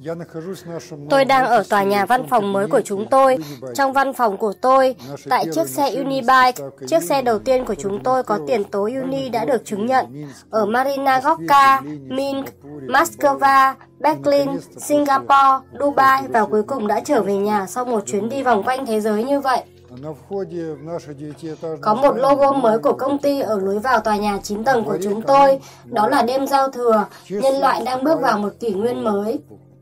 Tôi đang ở tòa nhà văn phòng mới của chúng tôi. Trong văn phòng của tôi, tại chiếc xe Unibike, chiếc xe đầu tiên của chúng tôi có tiền tố Uni đã được chứng nhận. Ở Marina Gorka, Minsk, Moscow, Berlin, Singapore, Dubai và cuối cùng đã trở về nhà sau một chuyến đi vòng quanh thế giới như vậy. Có một logo mới của công ty ở lối vào tòa nhà 9 tầng của chúng tôi. Đó là đêm giao thừa, nhân loại đang bước vào một kỷ nguyên mới.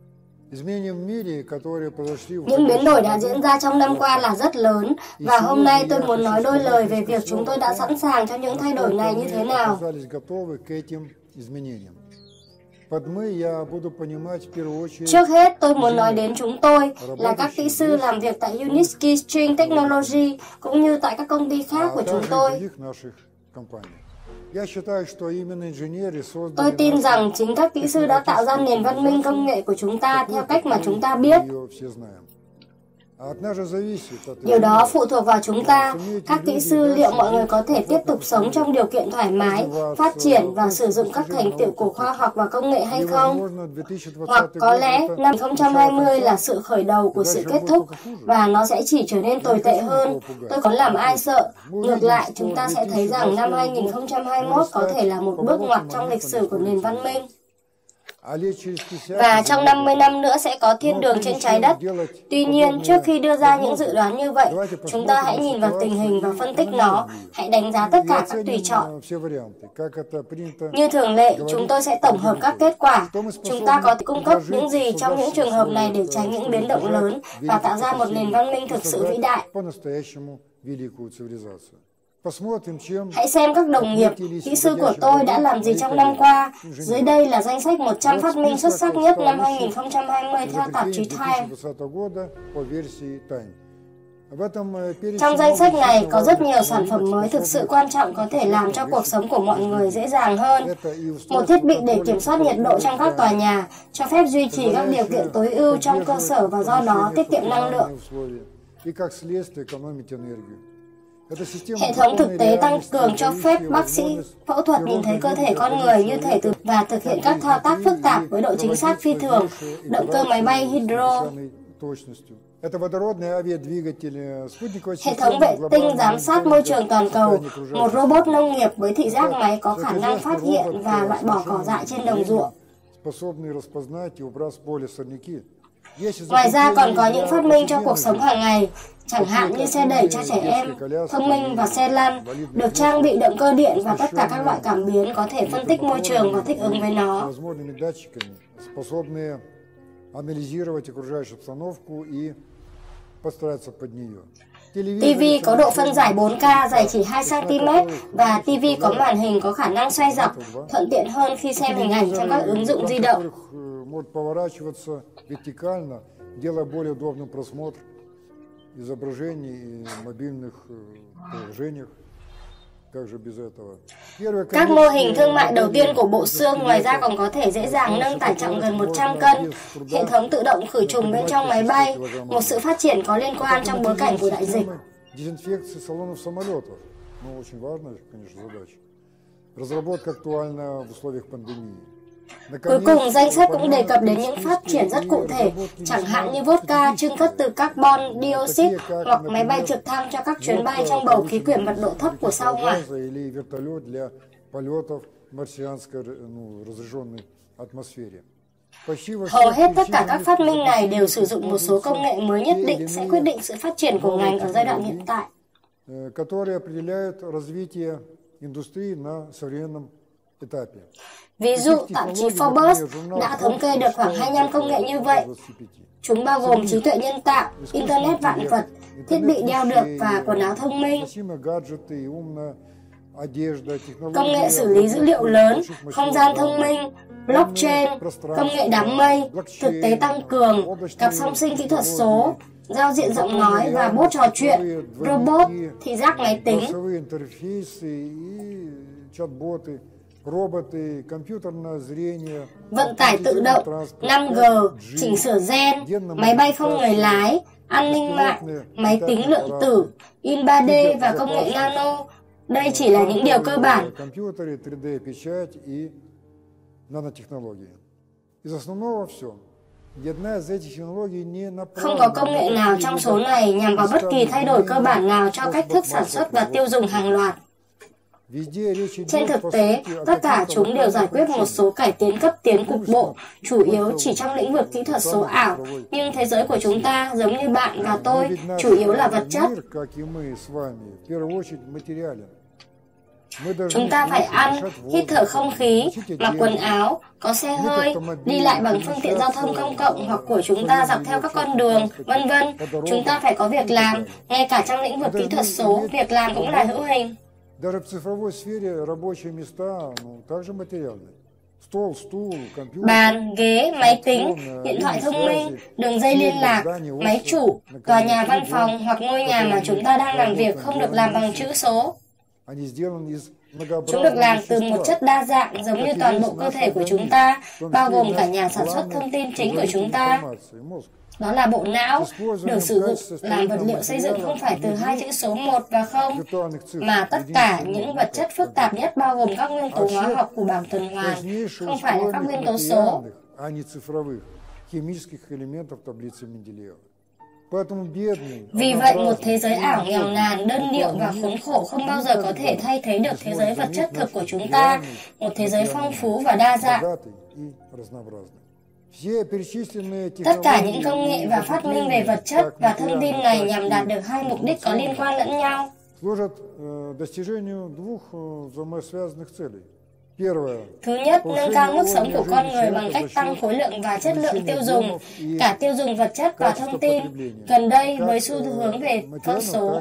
Những biến đổi đã diễn ra trong năm qua là rất lớn, và hôm nay tôi muốn nói đôi lời về việc chúng tôi đã sẵn sàng cho những thay đổi này như thế nào. Trước hết, tôi muốn nói đến chúng tôi là các kỹ sư làm việc tại Unitsky String Technology cũng như tại các công ty khác của chúng tôi. Tôi tin rằng chính các kỹ sư đã tạo ra nền văn minh công nghệ của chúng ta theo cách mà chúng ta biết. Điều đó phụ thuộc vào chúng ta, các kỹ sư, liệu mọi người có thể tiếp tục sống trong điều kiện thoải mái, phát triển và sử dụng các thành tựu của khoa học và công nghệ hay không? Hoặc có lẽ năm 2020 là sự khởi đầu của sự kết thúc và nó sẽ chỉ trở nên tồi tệ hơn. Tôi có làm ai sợ. Ngược lại, chúng ta sẽ thấy rằng năm 2021 có thể là một bước ngoặt trong lịch sử của nền văn minh. Và trong 50 năm nữa sẽ có thiên đường trên trái đất. Tuy nhiên, trước khi đưa ra những dự đoán như vậy, chúng ta hãy nhìn vào tình hình và phân tích nó. Hãy đánh giá tất cả các tùy chọn. Như thường lệ, chúng tôi sẽ tổng hợp các kết quả. Chúng ta có thể cung cấp những gì trong những trường hợp này để tránh những biến động lớn và tạo ra một nền văn minh thực sự vĩ đại. Hãy xem các đồng nghiệp, kỹ sư của tôi đã làm gì trong năm qua. Dưới đây là danh sách 100 phát minh xuất sắc nhất năm 2020 theo tạp chí Time. Trong danh sách này có rất nhiều sản phẩm mới thực sự quan trọng có thể làm cho cuộc sống của mọi người dễ dàng hơn. Một thiết bị để kiểm soát nhiệt độ trong các tòa nhà, cho phép duy trì các điều kiện tối ưu trong cơ sở và do đó tiết kiệm năng lượng. Hệ thống thực tế tăng cường cho phép bác sĩ phẫu thuật nhìn thấy cơ thể con người như thể và thực hiện các thao tác phức tạp với độ chính xác phi thường. Động cơ máy bay hydro. Hệ thống vệ tinh giám sát môi trường toàn cầu. Một robot nông nghiệp với thị giác máy có khả năng phát hiện và loại bỏ cỏ dại trên đồng ruộng. Ngoài ra còn có những phát minh cho cuộc sống hàng ngày, chẳng hạn như xe đẩy cho trẻ em, thông minh và xe lăn, được trang bị động cơ điện và tất cả các loại cảm biến có thể phân tích môi trường và thích ứng với nó. TV có độ phân giải 4K dài chỉ 2 cm và TV có màn hình có khả năng xoay dọc, thuận tiện hơn khi xem hình ảnh trong các ứng dụng di động. Các mô hình thương mại đầu tiên của bộ xương ngoài ra còn có thể dễ dàng nâng tải trọng gần 100 cân, hệ thống tự động khử trùng bên trong máy bay, một sự phát triển có liên quan trong bối cảnh của đại dịch. Cuối cùng, danh sách cũng đề cập đến những phát triển rất cụ thể, chẳng hạn như vodka trưng cất từ carbon dioxide hoặc máy bay trực thăng cho các chuyến bay trong bầu khí quyển mật độ thấp của sao Hỏa. Hầu hết tất cả các phát minh này đều sử dụng một số công nghệ mới nhất định sẽ quyết định sự phát triển của ngành ở giai đoạn hiện tại. Ví dụ, tạp chí Forbes đã thống kê được khoảng 25 công nghệ như vậy. Chúng bao gồm trí tuệ nhân tạo, Internet vạn vật, thiết bị đeo được và quần áo thông minh, công nghệ xử lý dữ liệu lớn, không gian thông minh, blockchain, công nghệ đám mây, thực tế tăng cường, cặp song sinh kỹ thuật số, giao diện giọng nói và bot trò chuyện, robot, thị giác máy tính. Vận tải tự động, 5G, chỉnh sửa gen, máy bay không người lái, an ninh mạng, máy tính lượng tử, in 3D và công nghệ nano. Đây chỉ là những điều cơ bản. Không có công nghệ nào trong số này nhằm vào bất kỳ thay đổi cơ bản nào cho cách thức sản xuất và tiêu dùng hàng loạt. Trên thực tế, tất cả chúng đều giải quyết một số cải tiến cấp tiến cục bộ, chủ yếu chỉ trong lĩnh vực kỹ thuật số ảo, nhưng thế giới của chúng ta, giống như bạn và tôi, chủ yếu là vật chất. Chúng ta phải ăn, hít thở không khí, mặc quần áo, có xe hơi, đi lại bằng phương tiện giao thông công cộng hoặc của chúng ta dọc theo các con đường, vân vân. Chúng ta phải có việc làm, ngay cả trong lĩnh vực kỹ thuật số, việc làm cũng là hữu hình. Bàn, ghế, máy tính, điện thoại thông minh, đường dây liên lạc, máy chủ, tòa nhà văn phòng hoặc ngôi nhà mà chúng ta đang làm việc không được làm bằng chữ số. Chúng được làm từ một chất đa dạng giống như toàn bộ cơ thể của chúng ta, bao gồm cả nhà sản xuất thông tin chính của chúng ta. Đó là bộ não, được sử dụng làm vật liệu xây dựng không phải từ hai chữ số 1 và 0, mà tất cả những vật chất phức tạp nhất bao gồm các nguyên tố hóa học của bảng tuần hoàn, không phải là các nguyên tố số. Vì vậy, một thế giới ảo nghèo nàn, đơn điệu và khốn khổ không bao giờ có thể thay thế được thế giới vật chất thực của chúng ta, một thế giới phong phú và đa dạng. Tất cả những công nghệ và phát minh về vật chất và thông tin này nhằm đạt được hai mục đích có liên quan lẫn nhau. Thứ nhất, nâng cao mức sống của con người bằng cách tăng khối lượng và chất lượng tiêu dùng, cả tiêu dùng vật chất và thông tin, gần đây với xu hướng về con số.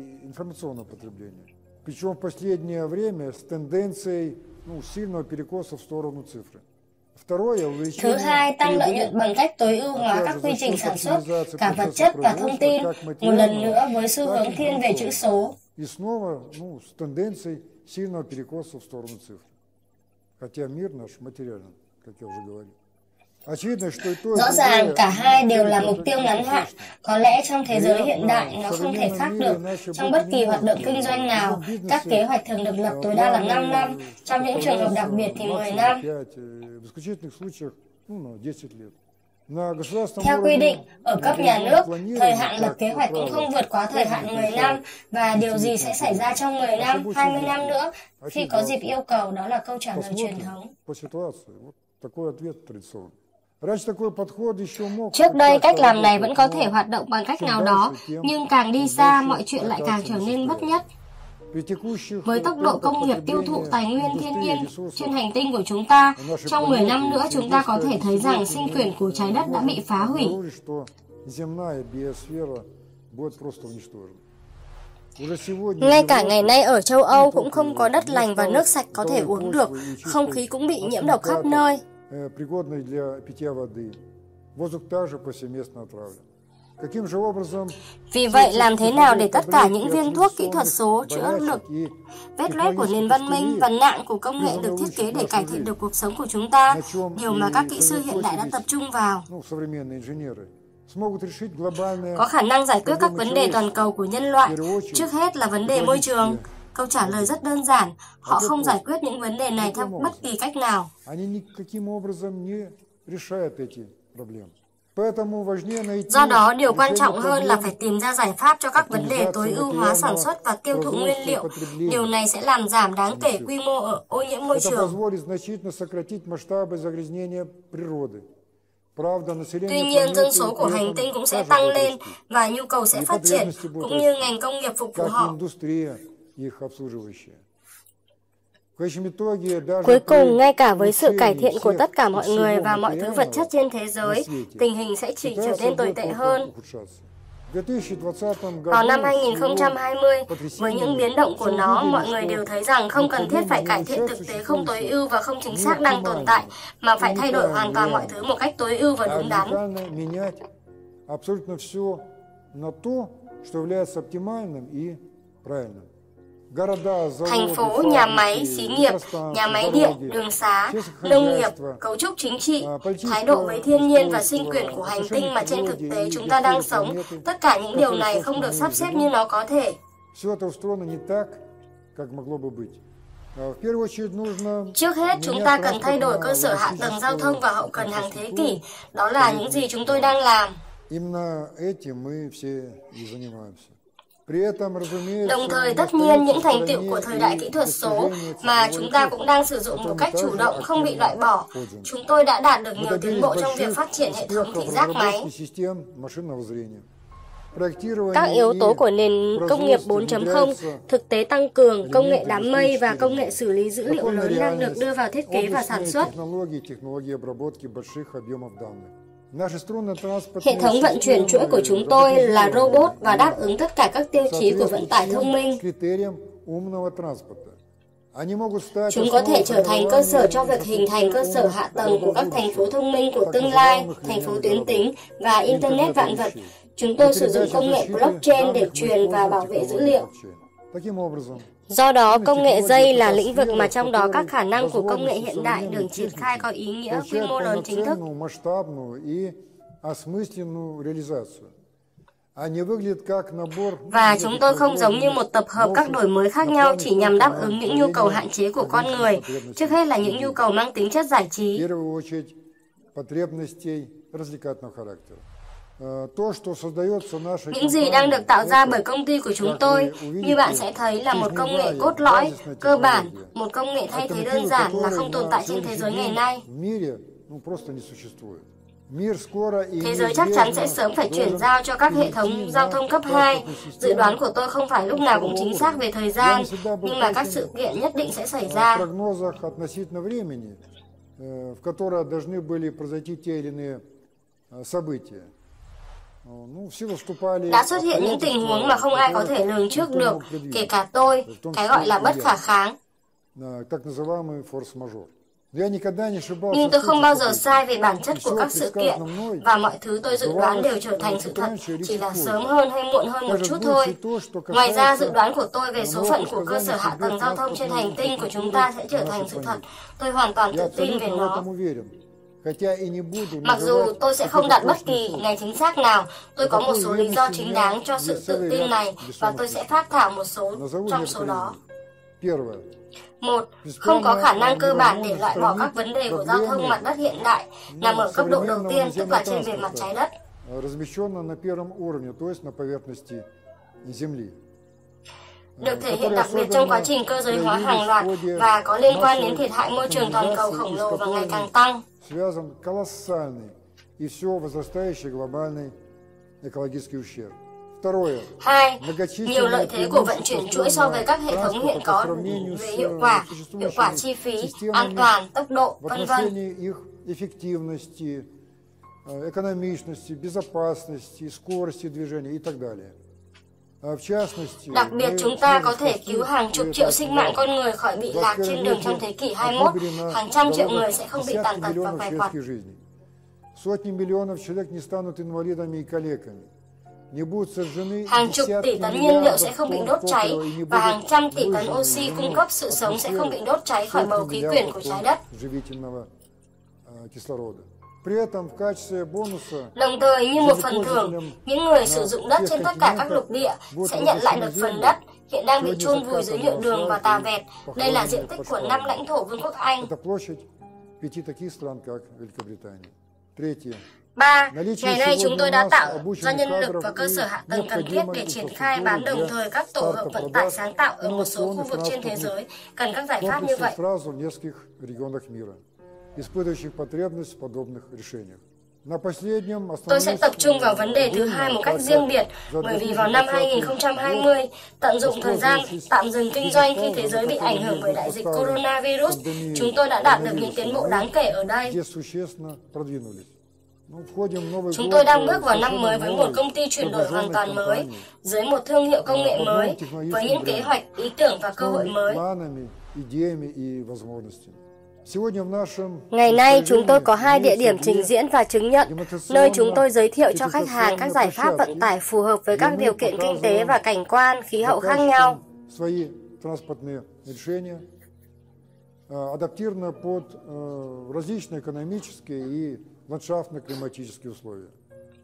Thứ hai, tăng lợi nhuận bằng cách tối ưu hóa các quy trình sản xuất, cả vật chất và thông tin, một lần nữa với xu hướng thiên về chữ số. Rõ ràng cả hai đều là mục tiêu ngắn hạn. Có lẽ trong thế giới hiện đại nó không thể khác được. Trong bất kỳ hoạt động kinh doanh nào, các kế hoạch thường được lập tối đa là 5 năm, trong những trường hợp đặc biệt thì 10 năm. Theo quy định, ở cấp nhà nước, thời hạn lập kế hoạch cũng không vượt quá thời hạn 10 năm, và điều gì sẽ xảy ra trong 10 năm, 20 năm nữa, khi có dịp yêu cầu, đó là câu trả lời truyền thống. Trước đây, cách làm này vẫn có thể hoạt động bằng cách nào đó, nhưng càng đi xa, mọi chuyện lại càng trở nên bất nhất. Với tốc độ công nghiệp tiêu thụ tài nguyên thiên nhiên trên hành tinh của chúng ta, trong 10 năm nữa chúng ta có thể thấy rằng sinh quyền của trái đất đã bị phá hủy. Ngay cả ngày nay ở châu Âu cũng không có đất lành và nước sạch có thể uống được, không khí cũng bị nhiễm độc khắp nơi. Vì vậy, làm thế nào để tất cả những viên thuốc kỹ thuật số chữa được vết loét của nền văn minh và nạn của công nghệ được thiết kế để cải thiện được cuộc sống của chúng ta, điều mà các kỹ sư hiện đại đã tập trung vào? Có khả năng giải quyết các vấn đề toàn cầu của nhân loại, trước hết là vấn đề môi trường. Câu trả lời rất đơn giản, họ không giải quyết những vấn đề này theo bất kỳ cách nào. Do đó, điều quan trọng hơn là phải tìm ra giải pháp cho các vấn đề tối ưu hóa sản xuất và tiêu thụ nguyên liệu. Điều này sẽ làm giảm đáng kể quy mô ô nhiễm môi trường. Tuy nhiên, dân số của hành tinh cũng sẽ tăng lên và nhu cầu sẽ phát triển, cũng như ngành công nghiệp phục vụ họ. Cuối cùng, ngay cả với sự cải thiện của tất cả mọi người và mọi thứ vật chất trên thế giới, tình hình sẽ chỉ trở nên tồi tệ hơn. Vào năm 2020, với những biến động của nó, mọi người đều thấy rằng không cần thiết phải cải thiện thực tế không tối ưu và không chính xác đang tồn tại, mà phải thay đổi hoàn toàn mọi thứ một cách tối ưu và đúng đắn. Thành phố, nhà máy, xí nghiệp, nhà máy điện, đường xá, nông nghiệp, cấu trúc chính trị, thái độ với thiên nhiên và sinh quyền của hành tinh mà trên thực tế chúng ta đang sống, tất cả những điều này không được sắp xếp như nó có thể. Trước hết, chúng ta cần thay đổi cơ sở hạ tầng giao thông và hậu cần hàng thế kỷ. Đó là những gì chúng tôi đang làm. Đồng thời, tất nhiên, những thành tựu của thời đại kỹ thuật số mà chúng ta cũng đang sử dụng một cách chủ động không bị loại bỏ. Chúng tôi đã đạt được nhiều tiến bộ trong việc phát triển hệ thống thị giác máy. Các yếu tố của nền công nghiệp 4.0, thực tế tăng cường, công nghệ đám mây và công nghệ xử lý dữ liệu lớn đang được đưa vào thiết kế và sản xuất. Hệ thống vận chuyển chuỗi của chúng tôi là robot và đáp ứng tất cả các tiêu chí của vận tải thông minh. Chúng có thể trở thành cơ sở cho việc hình thành cơ sở hạ tầng của các thành phố thông minh của tương lai, thành phố tuyến tính và Internet vạn vật. Chúng tôi sử dụng công nghệ blockchain để truyền và bảo vệ dữ liệu. Do đó, công nghệ dây là lĩnh vực mà trong đó các khả năng của công nghệ hiện đại được triển khai có ý nghĩa quy mô lớn chính thức. Và chúng tôi không giống như một tập hợp các đổi mới khác nhau chỉ nhằm đáp ứng những nhu cầu hạn chế của con người, trước hết là những nhu cầu mang tính chất giải trí. Những gì đang được tạo ra bởi công ty của chúng tôi, như bạn sẽ thấy, là một công nghệ cốt lõi, cơ bản, một công nghệ thay thế đơn giản là không tồn tại trên thế giới ngày nay. Thế giới chắc chắn sẽ sớm phải chuyển giao cho các hệ thống giao thông cấp 2. Dự đoán của tôi không phải lúc nào cũng chính xác về thời gian, nhưng mà các sự kiện nhất định sẽ xảy ra. Đã xuất hiện những tình huống mà không ai có thể lường trước được, kể cả tôi, cái gọi là bất khả kháng. Nhưng tôi không bao giờ sai về bản chất của các sự kiện, và mọi thứ tôi dự đoán đều trở thành sự thật, chỉ là sớm hơn hay muộn hơn một chút thôi. Ngoài ra, dự đoán của tôi về số phận của cơ sở hạ tầng giao thông trên hành tinh của chúng ta sẽ trở thành sự thật. Tôi hoàn toàn tự tin về nó. Mặc dù tôi sẽ không đặt bất kỳ ngày chính xác nào, tôi có một số lý do chính đáng cho sự tự tin này, và tôi sẽ phát thảo một số trong số đó. 1. Không có khả năng cơ bản để loại bỏ các vấn đề của giao thông mặt đất hiện đại nằm ở cấp độ đầu tiên, tức là trên bề mặt trái đất. Được thể hiện đặc biệt trong quá trình cơ giới hóa hàng loạt và có liên quan đến thiệt hại môi trường toàn cầu khổng lồ và ngày càng tăng. 2. Nhiều lợi thế của vận chuyển chuỗi so với các hệ thống hiện có về hiệu quả chi phí, an toàn, tốc độ, v.v. Đặc biệt, chúng ta có thể cứu hàng chục triệu sinh mạng con người khỏi bị lạc trên đường trong thế kỷ 21, hàng trăm triệu người sẽ không bị tàn tật và quẻ quặt. Hàng chục tỷ tấn nhiên liệu sẽ không bị đốt cháy, và hàng trăm tỷ tấn oxy cung cấp sự sống sẽ không bị đốt cháy khỏi bầu khí quyển của trái đất. Đồng thời, như một phần thưởng, những người sử dụng đất trên tất cả các lục địa sẽ nhận lại được phần đất hiện đang bị chôn vùi dưới nhựa đường và tà vẹt. Đây là diện tích của 5 lãnh thổ Vương quốc Anh. 3. Ngày nay chúng tôi đã tạo ra nhân lực và cơ sở hạ tầng cần thiết để triển khai bán đồng thời các tổ hợp vận tải sáng tạo ở một số khu vực trên thế giới cần các giải pháp như vậy. Tôi sẽ tập trung vào vấn đề thứ hai một cách riêng biệt, bởi vì vào năm 2020, tận dụng thời gian tạm dừng kinh doanh khi thế giới bị ảnh hưởng bởi đại dịch coronavirus, chúng tôi đã đạt được những tiến bộ đáng kể ở đây. Chúng tôi đang bước vào năm mới với một công ty chuyển đổi hoàn toàn mới, dưới một thương hiệu công nghệ mới, với những kế hoạch, ý tưởng và cơ hội mới. Ngày nay, chúng tôi có 2 địa điểm trình diễn và chứng nhận, nơi chúng tôi giới thiệu cho khách hàng các giải pháp vận tải phù hợp với các điều kiện kinh tế và cảnh quan, khí hậu khác nhau.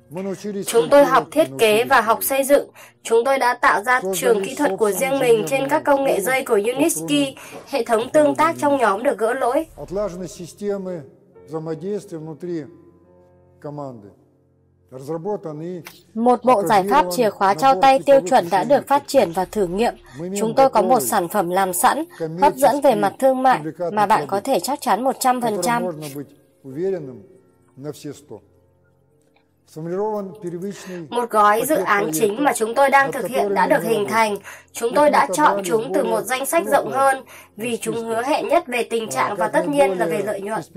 Chúng tôi học thiết kế và học xây dựng. Chúng tôi đã tạo ra trường kỹ thuật của riêng mình trên các công nghệ dây của Unitsky. Hệ thống tương tác trong nhóm được gỡ lỗi. Một bộ giải pháp chìa khóa trao tay tiêu chuẩn đã được phát triển và thử nghiệm. Chúng tôi có một sản phẩm làm sẵn, hấp dẫn về mặt thương mại mà bạn có thể chắc chắn 100%. Một gói dự án chính mà chúng tôi đang thực hiện đã được hình thành. Chúng tôi đã chọn chúng từ một danh sách rộng hơn vì chúng hứa hẹn nhất về tình trạng và tất nhiên là về lợi nhuận.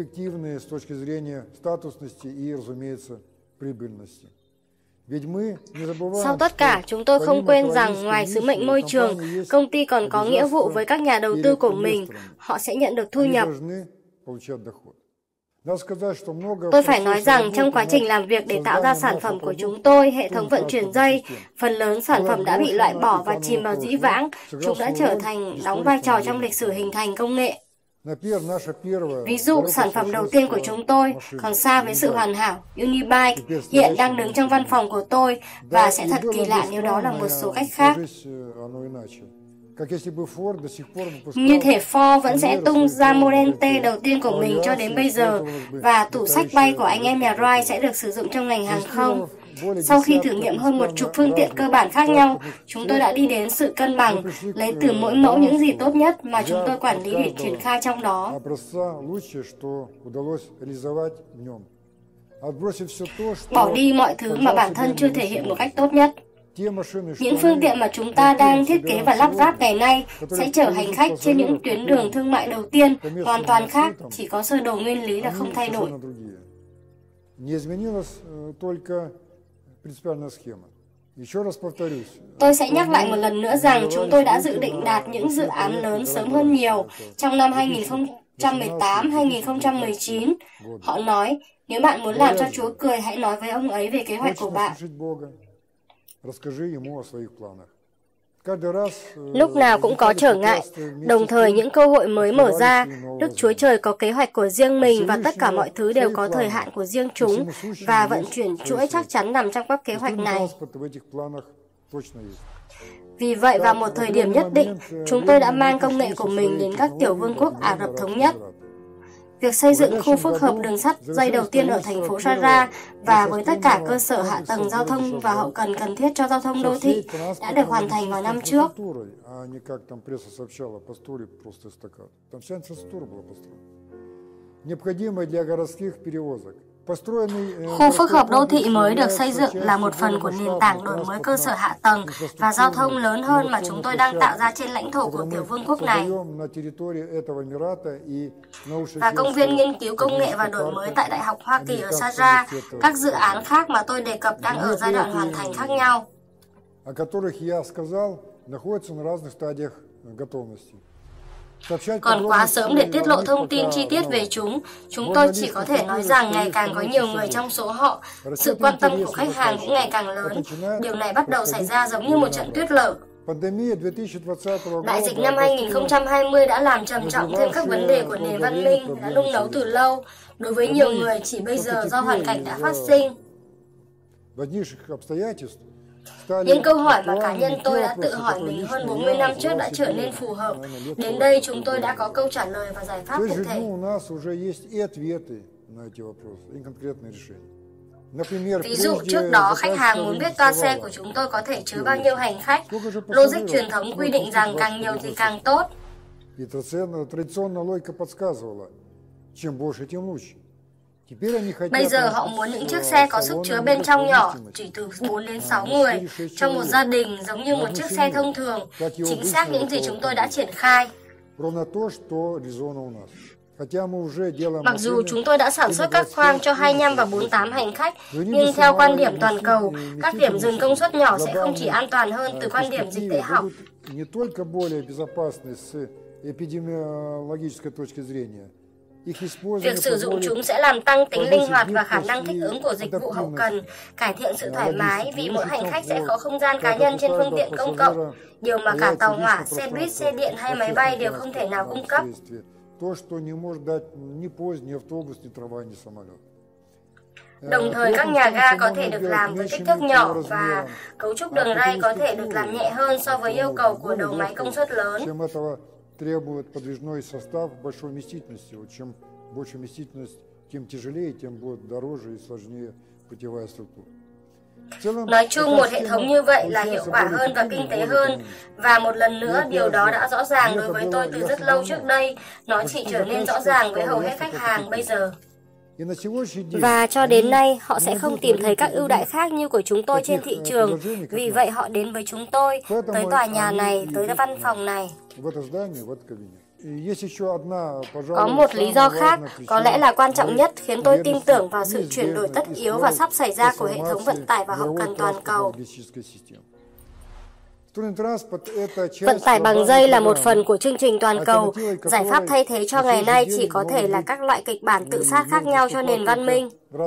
Sau tất cả, chúng tôi không quên rằng ngoài sứ mệnh môi trường, công ty còn có nghĩa vụ với các nhà đầu tư của mình. Họ sẽ nhận được thu nhập. Tôi phải nói rằng trong quá trình làm việc để tạo ra sản phẩm của chúng tôi, hệ thống vận chuyển dây, phần lớn sản phẩm đã bị loại bỏ và chìm vào dĩ vãng. Chúng đã trở thành đóng vai trò trong lịch sử hình thành công nghệ. Ví dụ, sản phẩm đầu tiên của chúng tôi còn xa với sự hoàn hảo, Unibike, hiện đang đứng trong văn phòng của tôi và sẽ thật kỳ lạ nếu đó là một số cách khác. Như thể Ford vẫn sẽ tung ra model T đầu tiên của mình cho đến bây giờ và tủ sách bay của anh em nhà Wright sẽ được sử dụng trong ngành hàng không. Sau khi thử nghiệm hơn 10 phương tiện cơ bản khác nhau, chúng tôi đã đi đến sự cân bằng, lấy từ mỗi mẫu những gì tốt nhất mà chúng tôi quản lý để triển khai trong đó. Bỏ đi mọi thứ mà bản thân chưa thể hiện một cách tốt nhất. Những phương tiện mà chúng ta đang thiết kế và lắp ráp ngày nay sẽ chở hành khách trên những tuyến đường thương mại đầu tiên, hoàn toàn khác, chỉ có sơ đồ nguyên lý là không thay đổi. Tôi sẽ nhắc lại một lần nữa rằng chúng tôi đã dự định đạt những dự án lớn sớm hơn nhiều trong năm 2018-2019. Họ nói, nếu bạn muốn làm cho Chúa cười, hãy nói với ông ấy về kế hoạch của bạn. Lúc nào cũng có trở ngại, đồng thời những cơ hội mới mở ra. Đức Chúa Trời có kế hoạch của riêng mình và tất cả mọi thứ đều có thời hạn của riêng chúng, và vận chuyển chuỗi chắc chắn nằm trong các kế hoạch này. Vì vậy, vào một thời điểm nhất định, chúng tôi đã mang công nghệ của mình đến các tiểu vương quốc Ả Rập Thống Nhất. Việc xây dựng khu phức hợp đường sắt dây đầu tiên ở thành phố Sharjah và với tất cả cơ sở hạ tầng giao thông và hậu cần cần thiết cho giao thông đô thị đã được hoàn thành vào năm trước. Khu phức hợp đô thị mới được xây dựng là một phần của nền tảng đổi mới cơ sở hạ tầng và giao thông lớn hơn mà chúng tôi đang tạo ra trên lãnh thổ của tiểu vương quốc này. Và công viên nghiên cứu công nghệ và đổi mới tại Đại học Hoa Kỳ ở Sharjah, các dự án khác mà tôi đề cập đang ở giai đoạn hoàn thành khác nhau. Còn quá sớm để tiết lộ thông tin chi tiết về chúng tôi chỉ có thể nói rằng ngày càng có nhiều người trong số họ, sự quan tâm của khách hàng cũng ngày càng lớn. Điều này bắt đầu xảy ra giống như một trận tuyết lở. Đại dịch năm 2020 đã làm trầm trọng thêm các vấn đề của nền văn minh đã nung nấu từ lâu. Đối với nhiều người, chỉ bây giờ do hoàn cảnh đã phát sinh. Những câu hỏi mà cá nhân tôi đã tự hỏi mình hơn 40 năm trước đã trở nên phù hợp. Đến đây chúng tôi đã có câu trả lời và giải pháp cụ thể. Ví dụ trước đó khách hàng muốn biết toa xe của chúng tôi có thể chứa bao nhiêu hành khách. Logic truyền thống quy định rằng càng nhiều thì càng tốt. Bây giờ họ muốn những chiếc xe có sức chứa bên trong nhỏ, chỉ từ 4 đến 6 người, trong một gia đình giống như một chiếc xe thông thường, chính xác những gì chúng tôi đã triển khai. Mặc dù chúng tôi đã sản xuất các khoang cho 25 và 48 hành khách, nhưng theo quan điểm toàn cầu, các điểm dừng công suất nhỏ sẽ không chỉ an toàn hơn từ quan điểm dịch tễ học. Việc sử dụng chúng sẽ làm tăng tính linh hoạt và khả năng thích ứng của dịch vụ hậu cần, cải thiện sự thoải mái vì mỗi hành khách sẽ có không gian cá nhân trên phương tiện công cộng, điều mà cả tàu hỏa, xe buýt, xe điện hay máy bay đều không thể nào cung cấp. Đồng thời các nhà ga có thể được làm với kích thước nhỏ và cấu trúc đường ray có thể được làm nhẹ hơn so với yêu cầu của đầu máy công suất lớn. Требует подвижной состав большой вместительности. Вот чем больше вместительность, тем тяжелее, тем будет дороже и сложнее путевая структура. Nói chung, một hệ thống như vậy là hiệu quả hơn và kinh tế hơn. Và một lần nữa, điều đó đã rõ ràng đối với tôi từ rất lâu trước đây. Nó chỉ trở nên rõ ràng với hầu hết khách hàng bây giờ. Và cho đến nay, họ sẽ không tìm thấy các ưu đãi khác như của chúng tôi trên thị trường. Vì vậy, họ đến với chúng tôi, tới tòa nhà này, tới văn phòng này. Có một lý do khác, có lẽ là quan trọng nhất, khiến tôi tin tưởng vào sự chuyển đổi tất yếu và sắp xảy ra của hệ thống vận tải và hậu cần toàn cầu. Vận tải bằng dây là một phần của chương trình toàn cầu. Giải pháp thay thế cho ngày nay chỉ có thể là các loại kịch bản tự sát khác nhau cho nền văn minh.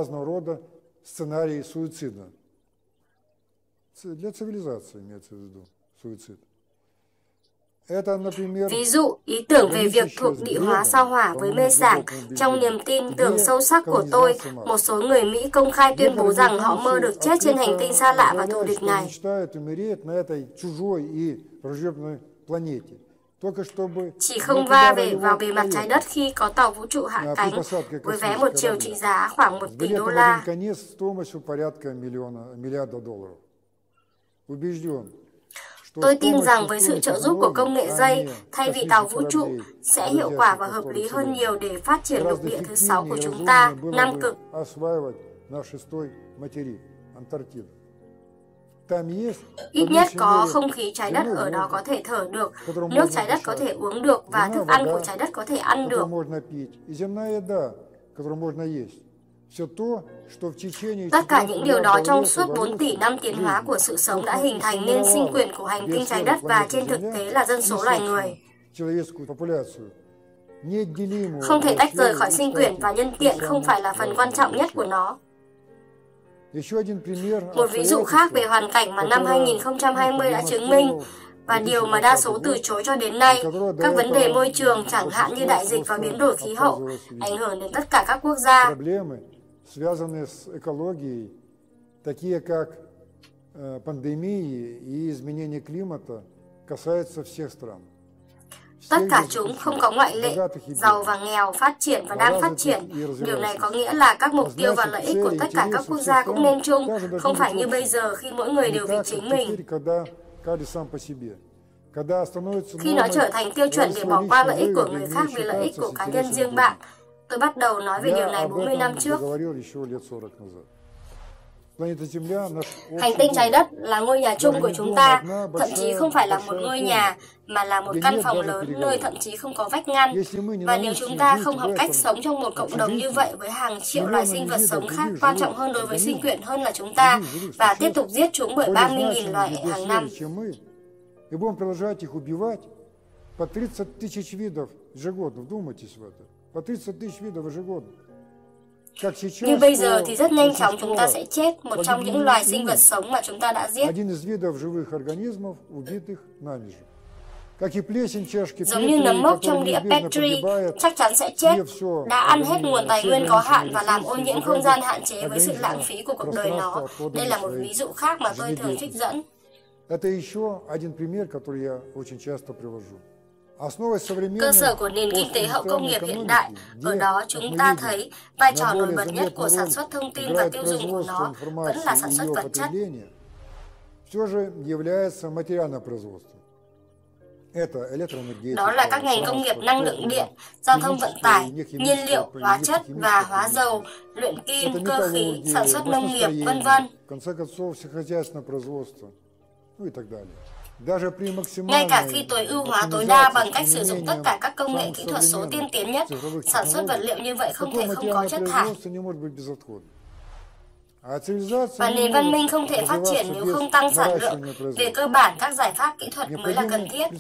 Ví dụ, ý tưởng về việc thuộc địa hóa sao Hỏa với mê sảng. Trong niềm tin tưởng sâu sắc của tôi, một số người Mỹ công khai tuyên bố rằng họ mơ được chết trên hành tinh xa lạ và thù địch này. Chỉ không va vào bề mặt trái đất khi có tàu vũ trụ hạ cánh, với vé một chiều trị giá khoảng 1 tỷ đô la. Tôi tin rằng với sự trợ giúp của công nghệ dây, thay vì tàu vũ trụ, sẽ hiệu quả và hợp lý hơn nhiều để phát triển lục địa thứ 6 của chúng ta, Nam Cực. Ít nhất có không khí trái đất ở đó có thể thở được, nước trái đất có thể uống được và thức ăn của trái đất có thể ăn được. Tất cả những điều đó trong suốt 4 tỷ năm tiến hóa của sự sống đã hình thành nên sinh quyển của hành tinh trái đất và trên thực tế là dân số loài người. Không thể tách rời khỏi sinh quyển và nhân tiện không phải là phần quan trọng nhất của nó. Một ví dụ khác về hoàn cảnh mà năm 2020 đã chứng minh, và điều mà đa số từ chối cho đến nay, các vấn đề môi trường chẳng hạn như đại dịch và biến đổi khí hậu, ảnh hưởng đến tất cả các quốc gia. Связанные с экологией, такие как пандемии и изменение климата, касаются всех стран. Tất cả chúng không có ngoại lệ, giàu và nghèo, phát triển và đang phát triển. Điều này có nghĩa là các mục tiêu và lợi ích của tất cả các quốc gia cũng nên chung, không phải như bây giờ khi mỗi người đều vì chính mình. Khi nó trở thành tiêu chuẩn để bỏ qua lợi ích của người khác vì lợi ích của cá nhân riêng bạn, tôi bắt đầu nói về điều này 40 năm trước. Hành tinh trái đất là ngôi nhà chung của chúng ta, thậm chí không phải là một ngôi nhà, mà là một căn phòng lớn nơi thậm chí không có vách ngăn. Và nếu chúng ta không học cách sống trong một cộng đồng như vậy với hàng triệu loài sinh vật sống khác quan trọng hơn đối với sinh quyển hơn là chúng ta, và tiếp tục giết chúng bởi 30.000 loài hàng năm, như bây giờ thì rất nhanh chóng chúng ta sẽ chết, một trong những loài sinh vật sống mà chúng ta đã giết. Giống như nấm mốc trong đĩa Petri, chắc chắn sẽ chết, đã ăn hết nguồn tài nguyên có hạn và làm ô nhiễm không gian hạn chế với sự lãng phí của cuộc đời nó. Đây là một ví dụ khác mà tôi thường trích dẫn. Cơ sở của nền kinh tế hậu công nghiệp hiện đại, ở đó chúng ta thấy vai trò nổi bật nhất của sản xuất thông tin và tiêu dùng của nó vẫn là sản xuất vật chất. Đó là các ngành công nghiệp năng lượng điện, giao thông vận tải, nhiên liệu, hóa chất và hóa dầu, luyện kim, cơ khí, sản xuất nông nghiệp, v.v. Ngay cả khi tối ưu hóa tối đa bằng cách sử dụng tất cả các công nghệ kỹ thuật số tiên tiến nhất, sản xuất vật liệu như vậy không thể không có chất thải. Và nền văn minh không thể phát triển nếu không tăng sản lượng. Về cơ bản, các giải pháp kỹ thuật mới là cần thiết.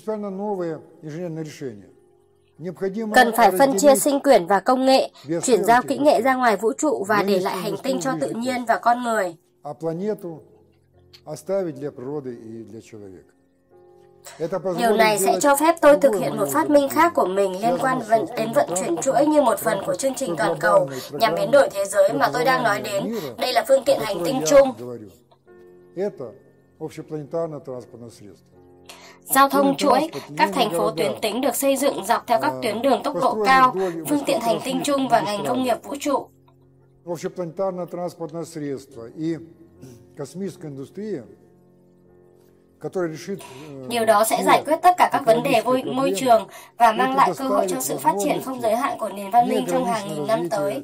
Cần phải phân chia sinh quyển và công nghệ, chuyển giao kỹ nghệ ra ngoài vũ trụ và để lại hành tinh cho tự nhiên và con người. Điều này sẽ cho phép tôi thực hiện một phát minh khác của mình liên quan đến vận chuyển chuỗi như một phần của chương trình toàn cầu nhằm biến đổi thế giới mà tôi đang nói đến. Đây là phương tiện hành tinh chung. Giao thông chuỗi, các thành phố tuyến tính được xây dựng dọc theo các tuyến đường tốc độ cao, phương tiện hành tinh chung và ngành công nghiệp vũ trụ. Điều đó sẽ giải quyết tất cả các vấn đề môi trường và mang lại cơ hội cho sự phát triển không giới hạn của nền văn minh trong hàng nghìn năm tới.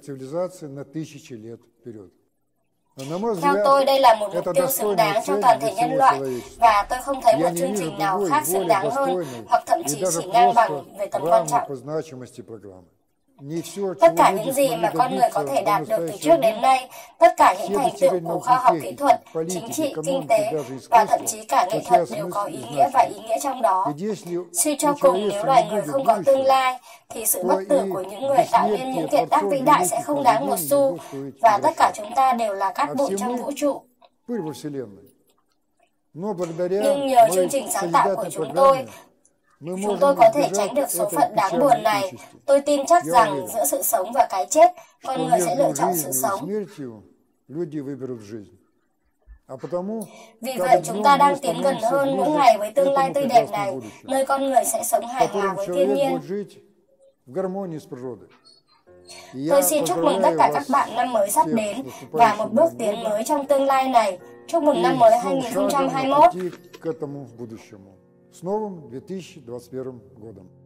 Theo tôi, đây là một mục tiêu xứng đáng cho toàn thể nhân loại và tôi không thấy một chương trình nào khác xứng đáng hơn hoặc thậm chí chỉ ngang bằng về tầm quan trọng. Tất cả những gì mà con người có thể đạt được từ trước đến nay, tất cả những thành tựu của khoa học kỹ thuật, chính trị, kinh tế và thậm chí cả nghệ thuật đều có ý nghĩa và ý nghĩa trong đó. Suy cho cùng, nếu loài người không có tương lai, thì sự bất tử của những người tạo nên những kiệt tác vĩ đại sẽ không đáng một xu, và tất cả chúng ta đều là cát bụi trong vũ trụ. Nhưng nhờ chương trình sáng tạo của chúng tôi có thể tránh được số phận đáng buồn này. Tôi tin chắc rằng giữa sự sống và cái chết, con người sẽ lựa chọn sự sống. Vì vậy, chúng ta đang tiến gần hơn mỗi ngày với tương lai tươi đẹp này, nơi con người sẽ sống hài hòa với thiên nhiên. Tôi xin chúc mừng tất cả các bạn năm mới sắp đến và một bước tiến mới trong tương lai này. Chúc mừng năm mới 2021. С новым 2021 годом.